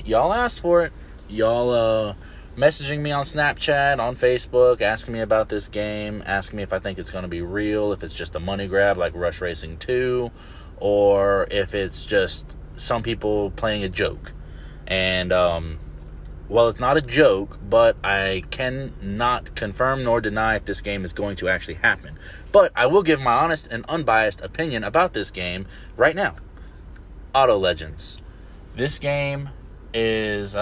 right, y'all asked for it. Y'all messaging me on Snapchat, on Facebook, asking me about this game, asking me if I think it's going to be real, if it's just a money grab like Rush Racing 2, or if it's just some people playing a joke. And, well, it's not a joke, but I cannot confirm nor deny if this game is going to actually happen. But I will give my honest and unbiased opinion about this game right now. Auto Legends. This game is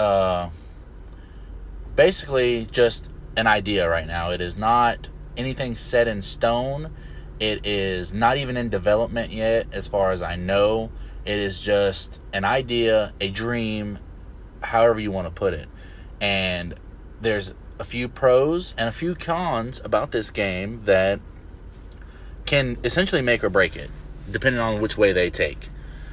basically just an idea right now. It is not anything set in stone. It is not even in development yet, as far as I know. It is just an idea, a dream, however you want to put it. And there's a few pros and a few cons about this game that can essentially make or break it, depending on which way they take.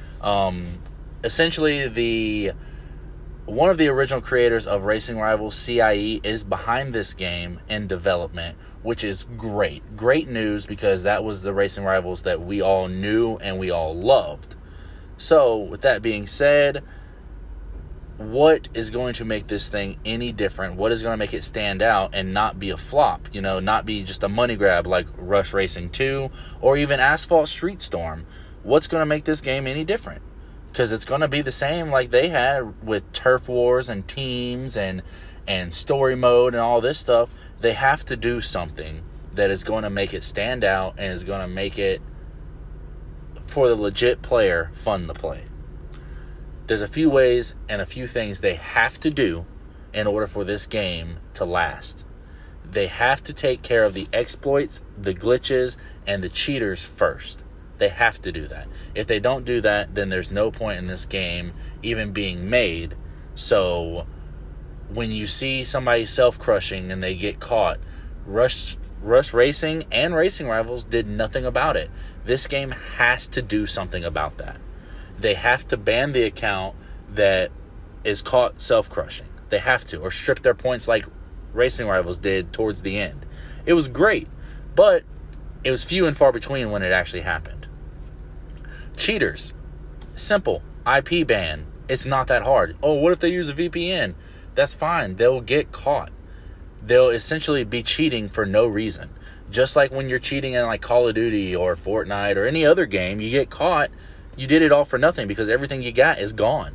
Essentially, one of the original creators of Racing Rivals, CIE, is behind this game in development, which is great. Great news, because that was the Racing Rivals that we all knew and we all loved. So, with that being said, what is going to make this thing any different? What is going to make it stand out and not be a flop? You know, not be just a money grab like Rush Racing 2 or even Asphalt Street Storm. What's going to make this game any different? Because it's going to be the same like they had with Turf Wars and teams and story mode and all this stuff. They have to do something that is going to make it stand out and is going to make it, for the legit player, fun to play. There's a few ways and a few things they have to do in order for this game to last. They have to take care of the exploits, the glitches, and the cheaters first. They have to do that. If they don't do that, then there's no point in this game even being made. So when you see somebody self-crushing and they get caught, Rush Racing and Racing Rivals did nothing about it. This game has to do something about that. They have to ban the account that is caught self-crushing. They have to, or strip their points like Racing Rivals did towards the end. It was great, but it was few and far between when it actually happened. Cheaters. Simple. IP ban. It's not that hard. Oh, what if they use a VPN? That's fine. They'll get caught. They'll essentially be cheating for no reason. Just like when you're cheating in like Call of Duty or Fortnite or any other game, you get caught. You did it all for nothing because everything you got is gone.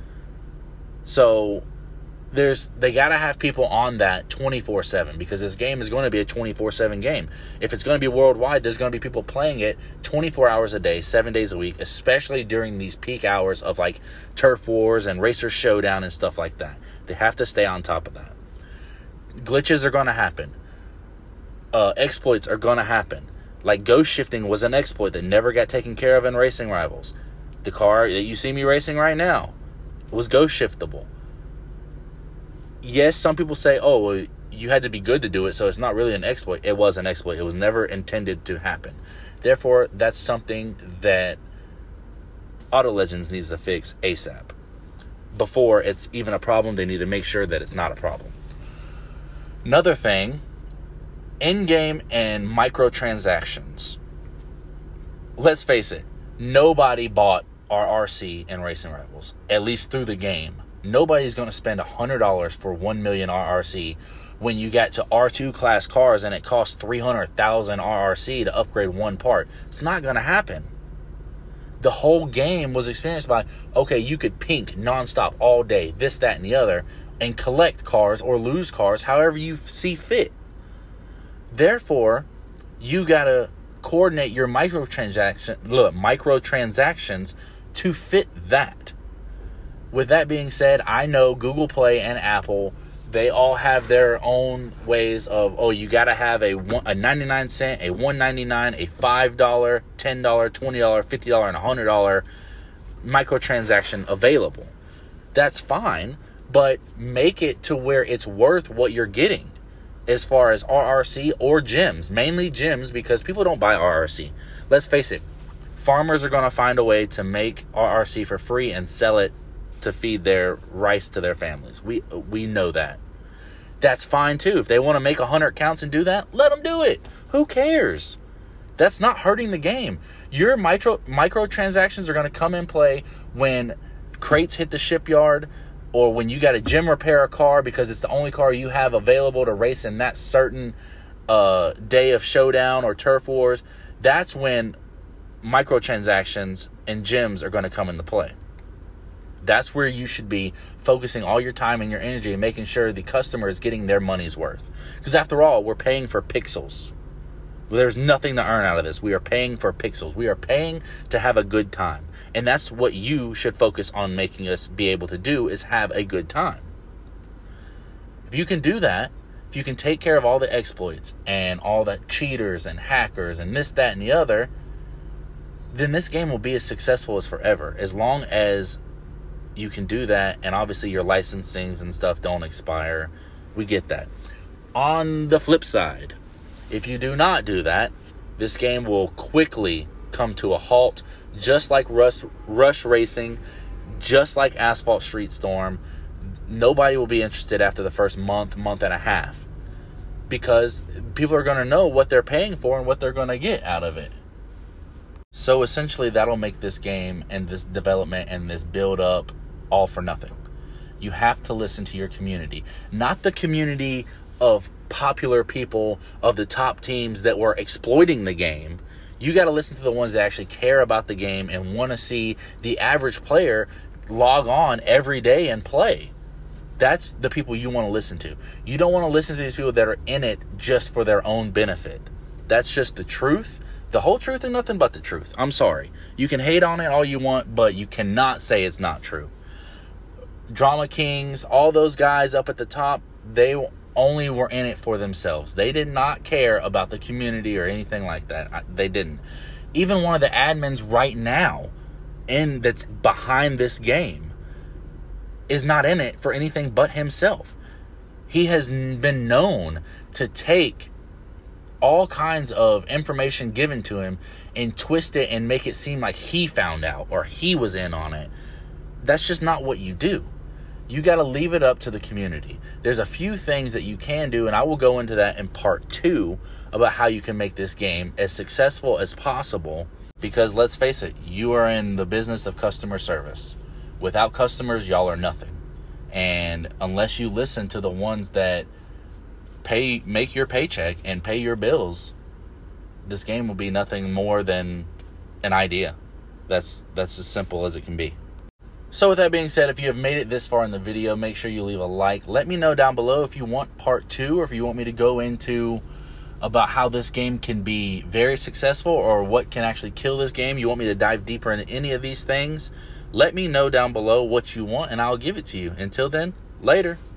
So they got to have people on that 24/7, because this game is going to be a 24/7 game. If it's going to be worldwide, there's going to be people playing it 24 hours a day, 7 days a week, especially during these peak hours of like Turf Wars and Racer Showdown and stuff like that. They have to stay on top of that. Glitches are going to happen. Exploits are going to happen. Like ghost shifting was an exploit that never got taken care of in Racing Rivals. The car that you see me racing right now was ghost shiftable. Yes, some people say, oh, well, you had to be good to do it, so it's not really an exploit. It was an exploit. It was never intended to happen. Therefore, that's something that Auto Legends needs to fix ASAP. Before it's even a problem, they need to make sure that it's not a problem. Another thing, in-game and microtransactions. Let's face it, nobody bought RRC in Racing Rivals, at least through the game. Nobody's going to spend $100 for 1 million RRC when you get to R2 class cars and it costs 300,000 RRC to upgrade one part. It's not going to happen. The whole game was experienced by, okay, you could pink nonstop all day, this, that, and the other, and collect cars or lose cars however you see fit. Therefore, you got to coordinate your microtransactions to fit that. With that being said, I know Google Play and Apple, they all have their own ways of, oh, you got to have a 99 cent, a $1.99, a $5, $10, $20, $50, and $100 microtransaction available. That's fine, but make it to where it's worth what you're getting as far as RRC or gems. Mainly gems, because people don't buy RRC. Let's face it, farmers are going to find a way to make RRC for free and sell it to feed their rice to their families. We know that. That's fine too. If they want to make 100 counts and do that, let them do it. Who cares? That's not hurting the game. Your microtransactions are going to come in play when crates hit the shipyard, or when you got to gym repair a car because it's the only car you have available to race in that certain day of showdown or turf wars, that's when microtransactions and gyms are going to come into play. That's where you should be focusing all your time and your energy and making sure the customer is getting their money's worth. Because after all, we're paying for pixels. There's nothing to earn out of this. We are paying for pixels. We are paying to have a good time. And that's what you should focus on making us be able to do, is have a good time. If you can do that, if you can take care of all the exploits and all the cheaters and hackers and this, that, and the other, then this game will be as successful as forever. As long as you can do that, and obviously your licensings and stuff don't expire. We get that. On the flip side, if you do not do that, this game will quickly come to a halt, just like Rush Racing, just like Asphalt Street Storm. Nobody will be interested after the first month and a half, because people are going to know what they're paying for and what they're going to get out of it. So essentially, that'll make this game and this development and this build up all for nothing. You have to listen to your community, not the community of popular people, of the top teams that were exploiting the game. You got to listen to the ones that actually care about the game and want to see the average player log on every day and play. That's the people you want to listen to. You don't want to listen to these people that are in it just for their own benefit. That's just the truth. The whole truth and nothing but the truth. I'm sorry. You can hate on it all you want, but you cannot say it's not true. Drama Kings, all those guys up at the top, they only were in it for themselves. They did not care about the community or anything like that. They didn't. Even one of the admins right now that's behind this game is not in it for anything but himself. He has been known to take all kinds of information given to him and twist it and make it seem like he found out or he was in on it. That's just not what you do. You got to leave it up to the community. There's a few things that you can do, and I will go into that in part 2 about how you can make this game as successful as possible. Because let's face it, you are in the business of customer service. Without customers, y'all are nothing. And unless you listen to the ones that make your paycheck and pay your bills, this game will be nothing more than an idea. That's as simple as it can be. So with that being said, if you have made it this far in the video, make sure you leave a like. Let me know down below if you want part 2, or if you want me to go into about how this game can be very successful, or what can actually kill this game. You want me to dive deeper into any of these things? Let me know down below what you want, and I'll give it to you. Until then, later.